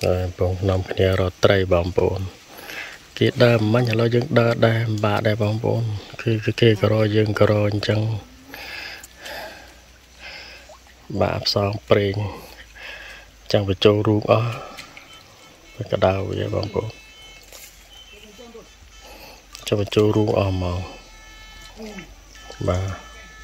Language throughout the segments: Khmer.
បងនំគ្នារត់ត្រីបងប្អូនគេដើរមិញឥឡូវយើងដើរដែរបាក់ដែរបងប្អូនគឺគេក៏រយើងក៏រអញ្ចឹងបាក់ផ្សងប្រេងចាំបញ្ចូលរូបអស់កដៅវាបងប្អូនចាំបញ្ចូលរូបអស់ហ្មងបាទ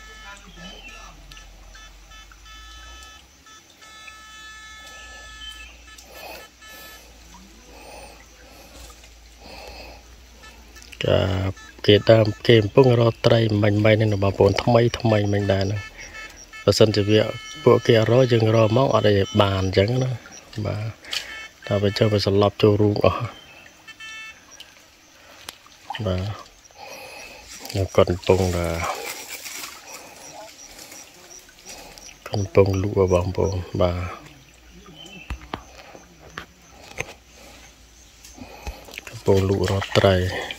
គេដើមគេកំពុងរកត្រីមិញនេះបងប្អូនថ្មីមិញដែរហ្នឹងបើសិនជាវាពួកគេរកយើងរកមកអត់ឲ្យបានអញ្ចឹងណាបាទតែបើចុះវាសន្លប់ចូលរូងអស់បាទខ្ញុំកំពុងលក់បងប្អូនបាទកំពុងលក់រកត្រី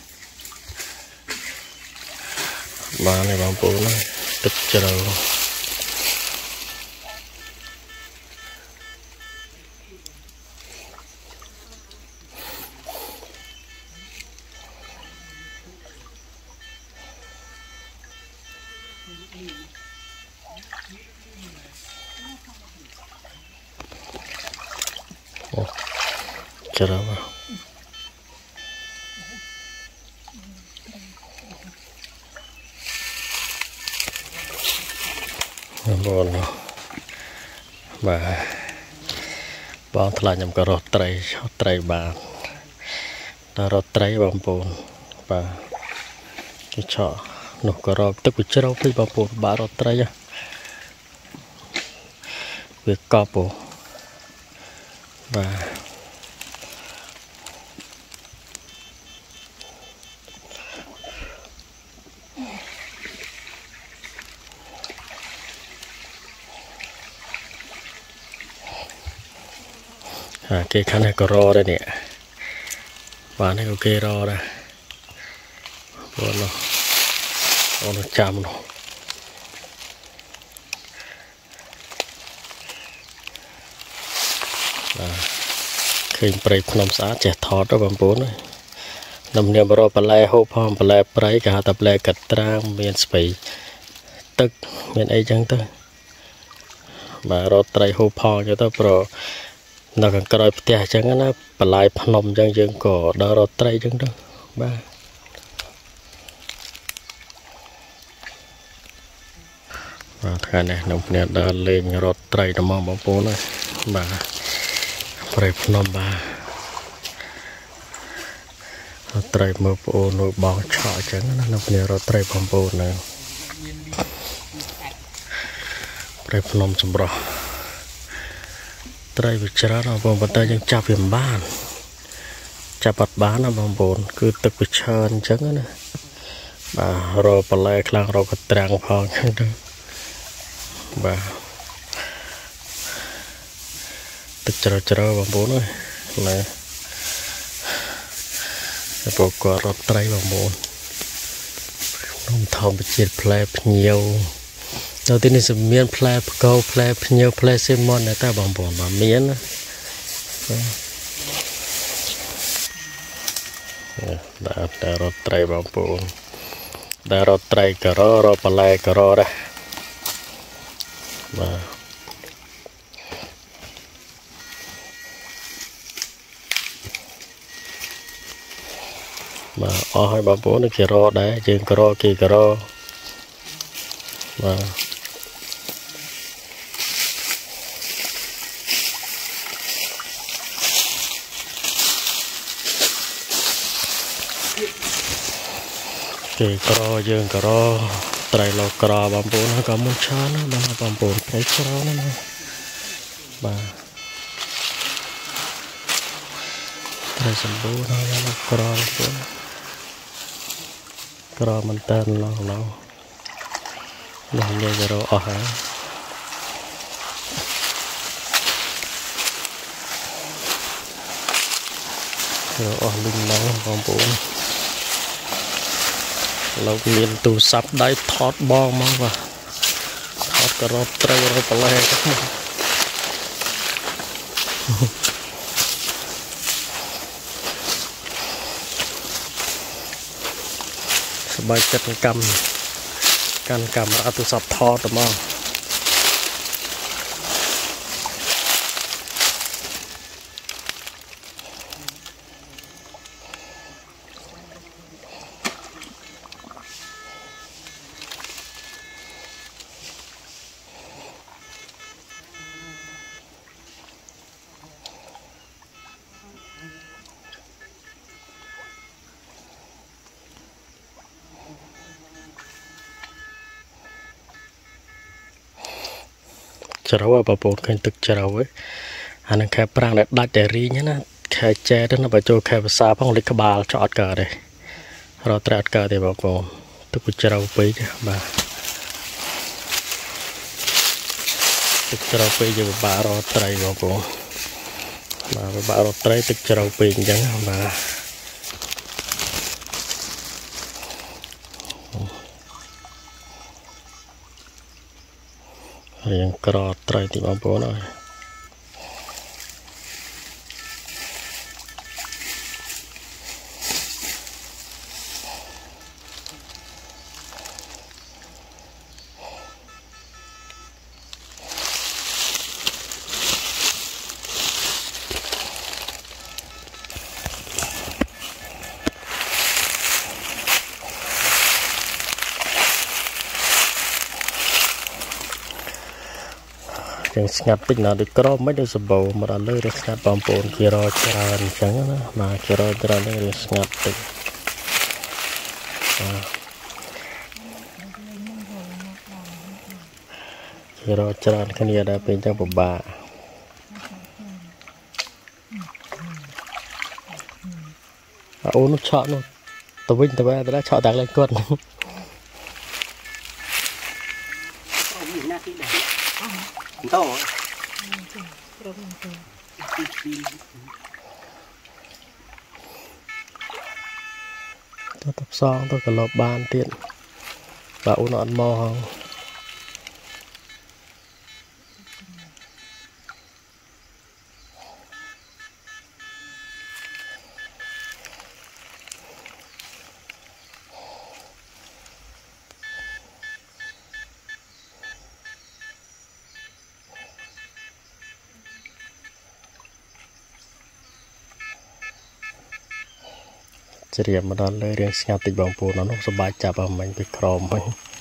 បានទេបងប្អូនទឹកជ្រៅជ្រៅបងបាទបងថ្លៃខ្ញុំក៏រត់ត្រីបានដល់រត់ត្រីបងប្អូនបាទគេឆក់នោះក៏រកទឹកវាជ្រៅពេកបងប្អូនបាទរត់ត្រីវាកប់បាទគេខាងនេះក៏រដែរនេះបាទនេះក៏គេរដែរបងអូនចាំនោះបាទឃើញព្រៃភ្នំស្អាតចេះថតទៅបងប្អូននំនាមរកបន្លែហូបផងបន្លែព្រៃគេហៅថាបន្លែកាត្រាងមានស្ពៃទឹកមានអីចឹងទៅបាទរកត្រីហូបផងចឹងទៅប្រនៅខាងក្រោយផ្ទះអញ្ចឹងណាបន្លែភ្នំអញ្ចឹងយើងក៏ដើររកត្រីអញ្ចឹងទៅបាទថ្ងៃនេះខ្ញុំគ្នាដើរលេងរកត្រីទៅមកបងប្អូនហើយបាទព្រៃភ្នំបាទត្រីមើលប្អូននៅបងឆក់អញ្ចឹងណាខ្ញុំគ្នារកត្រីបងប្អូនហ្នឹងព្រៃភ្នំចម្រុះត្រីវាច្រើនបងប្អូនប៉ុន្តែយើងចាប់វាមិនបានចាប់អត់បានណាបងប្អូនគឺទឹកវាច្រើនអញ្ចឹងណាបាទរកបន្លែខ្លាំងរកកត្រាំងផងអញ្ចឹងទៅបាទទឹកជ្រៅបងប្អូនអើយណាតែពួកគាត់រត់ត្រីបងប្អូនក្នុងធម្មជាតិផ្លែភ្ញៀវនៅទីនេះមានផ្លែផ្កោផ្លែភ្ញៀវផ្លែសេមនតែបងប្អូនបាទមានណាតែរត់ត្រីបងប្អូនតែរត់ត្រីក៏រកបន្លែក៏រកដែរបាទអស់ហើយបងប្អូនគេរកដែរយើងក៏រកគេក៏រកបាទគេក្រយើងក្រត្រីលោក្របងប្អូនក៏មុនឆានណាបងប្អូនត្រីក្រណាបាទត្រីសម្បូរហើយលោក្របងប្អូនក្រមិនតាន់ឡងនេះយើងរកអស់ហើយអស់លឹងឡងបងប្អូនលោកមានទូរស័ព្ទដៃថតបងមកបាទថតក៏រត់ត្រីរត់បន្លែ bài chất can camera tôi sập thò tầm mò chào bà bố kênh tức chào ấy anh khai prang để đặt để ri nhé na khai che đó nó bà cho khai xa phong lịch bà cho ọt cờ đây rồi tra ọt cờ thì bà bố tức chào bấy bà tức chào bấy giờ bà rồi trai bà bố bà rồi trai tức chào bấy chẳng bà yang kerot try di mampu nói chẳng ngặt tính nào được có mấy đứa sập bầu mà đã lơi được ngặt bom bồn kia rồi tràn chẳng á mà kia rồi tràn được ngặt tính kia rồi tràn cái này đãเป็นจังบะô nó chọn nó tao vinh tao bé tao đã chọn đặt lên con to tôi tập xong tôi cả lọp bàn tiện và uống nọn mò khôngเรียมมาดอนเลยเรียงสกัดติดบางปูนน้องสบายจับเอามันไปครอมไป